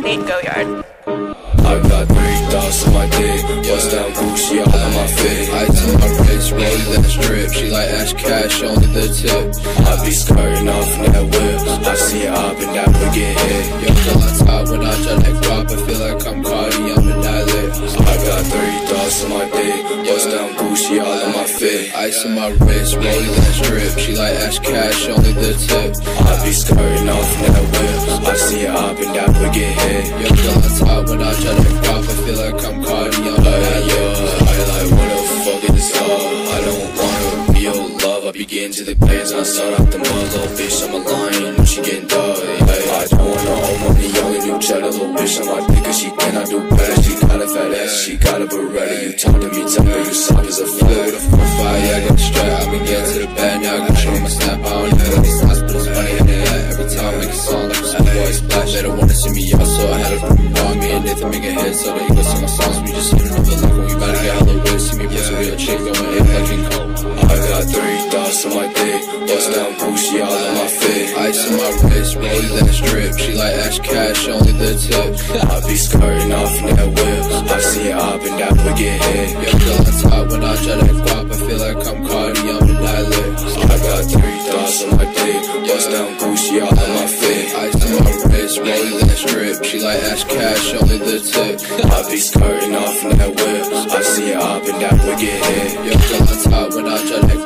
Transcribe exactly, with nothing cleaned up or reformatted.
Nate Goyard. I got three thoughts on my dick, bust down Gucci all on my fit. Ice on my wrist, rolling that strip. She like ash cash, only the tip. I be skirting off in that whip. I see it up and down, we get hit. Yo, till I top when I try like drop, I feel like I'm Cardi, I'm a dilate. I got three thoughts on my dick, bust down Gucci all on my fit. Ice on my wrist, rolling that strip. She like ash cash, only the tip. I be skirting off in that whip. I see it up and down, we get hit. Yo, till I top when I try like drop, I feel like I'm Cardi, I'm a dilate. I like, what the fuck is this love? I don't wanna be your love. I be getting to the plans and I start off the mud. Little bitch, I'm a lion, she getting dug. I don't wanna hold money, only new cheddar. Little bitch, I'm like, cause she cannot do better. She got a fat ass, she got a Beretta. You talk to me, tell me you soft as a flow. With a four five, yeah, I got the strap. I been getting to the bed, now I can show my snap. I don't even know these spots, but it's funny in the head. Every time I make a song like a schoolboy splash. They don't wanna see me out, so I had to put me on. Me and Nathan make a hit, so they go sing my songs. We just hit another look when we bout to get hella rich. See me with a real chick, going in like King Cole. I got three thoughts on my dick, bust down Gucci all on my fit. Ice on my wrist, rolling that strip. She like ash cash, only the tip. I be skirting off in that whip. I see it up and down, we get hit. Yo, till I top when I try that guap, I feel like I'm Cardi, I'm a dilate. I got three thoughts on my dick, bust down Gucci all on my fit. Ice on my wrist, rolling that strip. She like ash cash, only the tip. I be skirting off in that whip. I see it up and down, we get hit. Yo, till I top when I try that